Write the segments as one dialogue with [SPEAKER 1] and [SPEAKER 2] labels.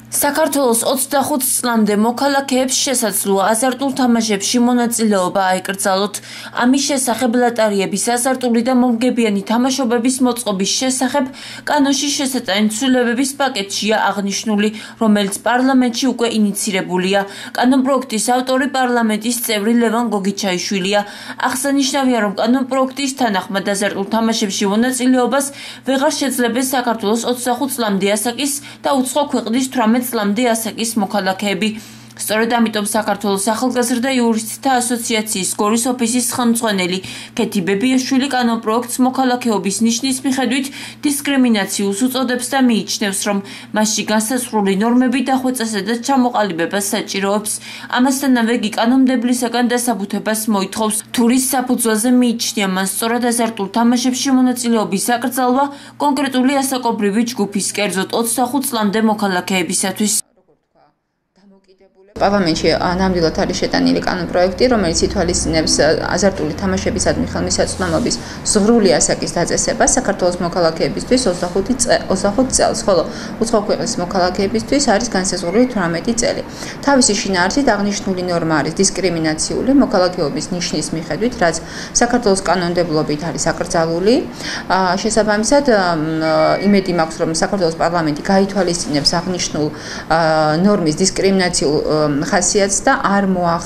[SPEAKER 1] საქართველოს 25 წლამდე მოქალაქეებს შესაძლოა აზარტულ თამაშებში მონაწილეობა აიკრძალოთ. ამის შესახებ ლატარიების აზარტული და მომგებიანი თამაშობების მოწყობის შესახებ კანონში შესატანი ცვლილებების პაკეტშია აღნიშნული, რომელიც პარლამენტში უკვე ინიცირებულია. კანონპროექტის ავტორი პარლამენტის წევრი ლევან გოგიჩაიშვილია. აღსანიშნავია, რომ კანონპროექტის თანახმად აზარტულ თამაშებში მონაწილეობას ვეღარ შეძლებენ საქართველოს 25 წლამდე ასაკის და უცხო ქვეყნის 18 წლამდე ასაკის მოქალაქეები. სწორედ ამიტომ საქართველოს ახალგაზრდა იურისტთა ასოციაციის გორის ოფისის ხელმძღვანელი ქეთი ბებიაშვილი კანონპროექტს მოქალაქეობის ნიშნის მიხედვით დისკრიმინაციულს უწოდებს და მიიჩნევს, რომ მასში განსაზღვრული ნორმები დახვეწასა და ჩამოყალიბებას საჭიროებს. ამასთანავე იგი კანონმდებლისაგან დასაბუთებას მოითხოვს. თურის საფუძველზე მიიჩნია მან სწორად აზარტულ თამაშებში მონაწილეობის აკრძალვა კონკრეტული ასაკობრივი ჯგუფის, კერძოდ 25 წლამდე მოქალაქეებისათვის.
[SPEAKER 2] პარლამენტში ნამდვილად არის შეტანილი კანონპროექტი, რომელიც ითვალისწინებს აზარტული თამაშებისადმი ხელმისაწვდომობის ზღვრული ასაკის დაწესებას საქართველოს მოქალაქეებისთვის 25 წელს, ხოლო უცხო ქვეყნის მოქალაქეებისთვის არის განსაზღვრული 18 წელი. თავისი შინაარსით აღნიშნული ნორმა არის დისკრიმინაციული მოქალაქეობის ნიშნის მიხედვით, რაც საქართველოს კანონმდებლობით არის აკრძალული. შესაბამისად, იმედი მაქვს, რომ საქართველოს პარლამენტი გაითვალისწინებს აღნიშნულ ნორმის დისკრიმინაციულ ხასიათს და არ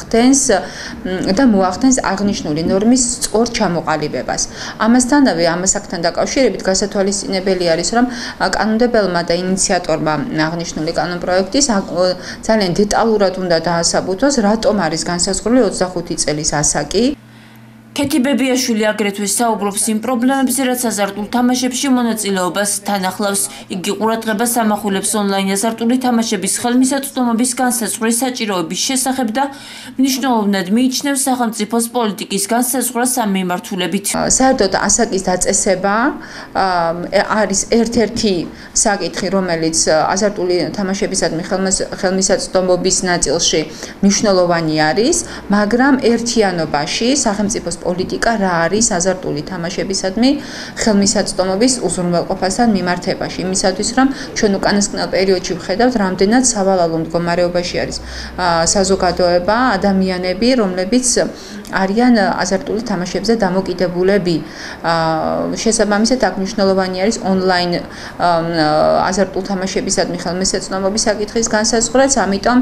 [SPEAKER 2] მოახდენს აღნიშნული ნორმის სწორ ჩამოყალიბებას. ამასთანავე ამას აქთან დაკავშირებით გასათვალისწინებელი არის, რომ კანონმდებელმა და ინიციატორმა აღნიშნული კანონპროექტის ძალიან დეტალურად უნდა დაასაბუთოს, რატომ არის განსაზღვრული 25 წელის ასაკი.
[SPEAKER 1] ქეთი ბებიაშვილი აგრეთვე საუბრობს იმ პრობლემებზე, რაც აზარტულ თამაშებში მონაწილეობას თან ახლავს. იგი ყურადღებას ამახვილებს ონლაინ აზარტული თამაშების ხელმისაწვდომობის განსაზღვრის საჭიროების შესახებ და მნიშვნელოვნად მიიჩნევს სახელმწიფოს პოლიტიკის განსაზღვრას ამ მიმართულებით.
[SPEAKER 2] საერთოდ ასაკის დაწესება არის ერთ-ერთი საკითხი, რომელიც აზარტული თამაშებისადმი ხელმისაწვდომობის ნაწილში მნიშვნელოვანი არის, მაგრამ ერთიანობაში სახელმწიფოს პოლიტიკა რა არის აზარტული თამაშებისადმი ხელმისაწვდომობის უზრუნველყოფასთან მიმართებაში, იმისათვის რომ ჩვენ უკანასკნელ პერიოდში ვხედავთ, რამდენად სავალალო მდგომარეობაში არის საზოგადოება, ადამიანები, რომლებიც არიან აზარტული თამაშებზე დამოკიდებულები. შესაბამისად, აქ მნიშვნელოვანი არის ონლაინ აზარტულ თამაშებისადმი ხელმისაწვდომობის საკითხის განსაზღვრაც, ამიტომ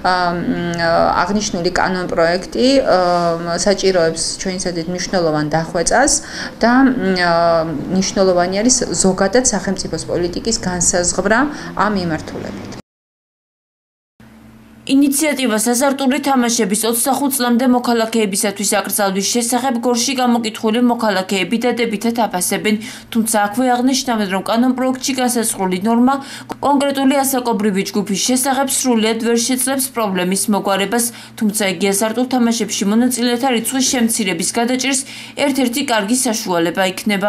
[SPEAKER 2] აღნიშნული კანონპროექტი საჭიროებს ჩვენისადმი მნიშვნელოვან დახვეწას და მნიშვნელოვანი არის ზოგადად სახელმწიფოს პოლიტიკის განსაზღვრა ამ მიმართულებით.
[SPEAKER 1] ინიციატივას აზარტული თამაშების 25 წლამდე მოქალაქეებისათვის აკრძალვის შესახებ გორში გამოკითხული მოქალაქეები დადებითად აფასებენ, თუმცა აქვე აღნიშნავენ, რომ კანონპროექტში განსაზღვრული ნორმა კონკრეტული ასაკობრივი ჯგუფის შესახებ სრულად ვერ შეძლებს პრობლემის მოგვარებას, თუმცა იგი აზარტულ თამაშებში მონაწილეთა რიცხვის შემცირების გადაჭრის ერთ-ერთი კარგი საშუალება იქნება.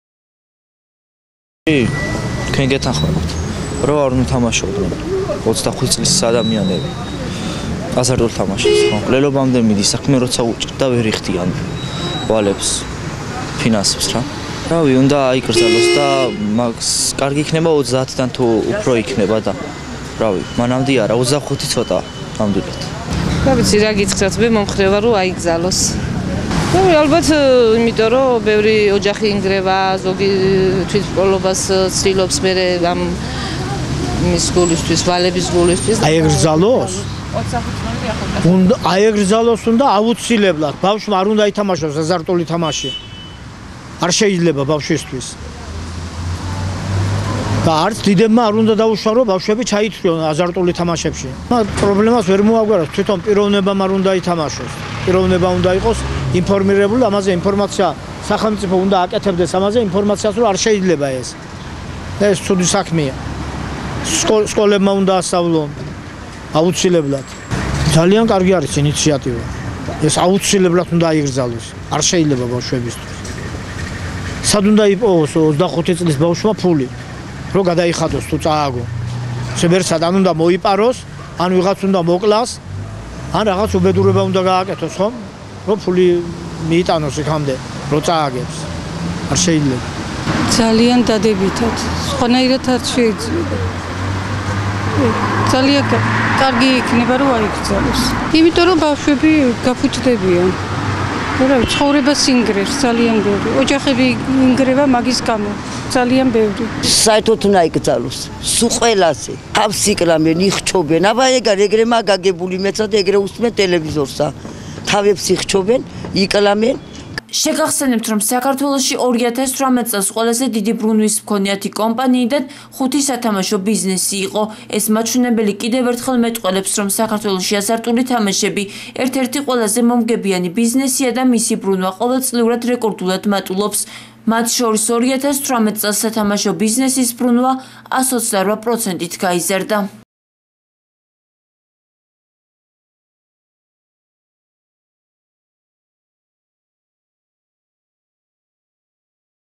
[SPEAKER 3] თქვენ გეთანხმებთ, რომ არ უნდა თამაშობდნენ 25 წლის ადამიანები აზარტულ თამაშებს, ხო? ლელობამდე მიდის საქმე, როცა უჭირდა ვერ იხდიან ვალებს, ფინანსებს რა. რავი, უნდა აიკრძალოს და მაგს კარგი იქნება 30-დან თუ უფრო იქნება და რავი, მანამდე არა, 25 ცოტა ნამდვილად.
[SPEAKER 4] რა ვიცი, რა გითხრათ, მე მომხრევა რომ აიკრძალოს. რავი, ალბათ იმიტომ რომ ბევრი ოჯახი ინგრევა, ზოგი თვითმკვლელობას ცდილობს მე ამ მის გულისთვის, ვალების გულისთვის.
[SPEAKER 5] აიგრძალოს? 25 წლამდე ახალგაზრდა. უნდა აიგრძალოს, უნდა აუცილებლად. ბავშვმა არ უნდა ითამაშოს აზარტული თამაში. არ შეიძლება ბავშვისთვის. და არც დიდებმა არ უნდა დაუშვა, ბავშვები ჩაითვლონ აზარტული თამაშებში. პრობლემას ვერ მოაგვარებს, თვითონ პიროვნებამ არ უნდა ითამაშოს. პიროვნება უნდა იყოს ინფორმირებული, ამაზე ინფორმაცია სახელმწიფო უნდა აკეთებდეს ამაზე ინფორმაციას, რომ არ შეიძლება ეს. ეს ცუდი საქმეა. სკოლებმა უნდა ასწავლონ აუცილებლად. ძალიან კარგი არის ინიციატივა. ეს აუცილებლად უნდა აიგრძალოს. არ შეიძლება ბავშვებისთვის. სად უნდა იპოვოს 25 წლის ბავშვმა ფული, რომ გადაიხადოს თუ წააგო. შებერსად ან უნდა მოიპაროს, ან ვიღაც უნდა მოკლას, ან რაღაც უბედურება უნდა გააკეთოს, ხო? რომ ფული მიიტანოს იქამდე, რომ წააგებს. არ შეიძლება.
[SPEAKER 4] ძალიან დადებითად. სხვანაირად არ შეიძლება.
[SPEAKER 6] ძალიან კარგი იქნება რომ აიგრძელოს. იმიტომ რომ ბავშვები გაფუჭდებიან. რა ცხოვრება სინგრევს ძალიან ბევრი. ოჯახები ინგრევა მაგის გამო. ძალიან ბევრი.
[SPEAKER 7] საერთოდ უნდა იკრძალოს. სულ ყველაზე. თავს იკლამენ, იხჩობენ. აბა ეგრე მაგაგებული მეცად ეგრე უსმენ ტელევიზორსა. თავებს იხჩობენ, იკლამენ.
[SPEAKER 1] შეგახსენებთ, რომ საქართველოში 2018 წელს ყველაზე დიდი ბრუნვის მქონიათი კომპანიიდან 5 სათამაშო ბიზნესი იყო. ეს მაჩვენებელი კიდევ ერთხელ მეტყველებს, რომ საქართველოში აზარტული თამაშები ერთ-ერთი ყველაზე მომგებიანი ბიზნესია და მისი ბრუნვა ყოველწლიურად რეკორდულად მატულობს. მათ შორის 2018 წელს სათამაშო ბიზნესის ბრუნვა 128%-ით გაიზარდა.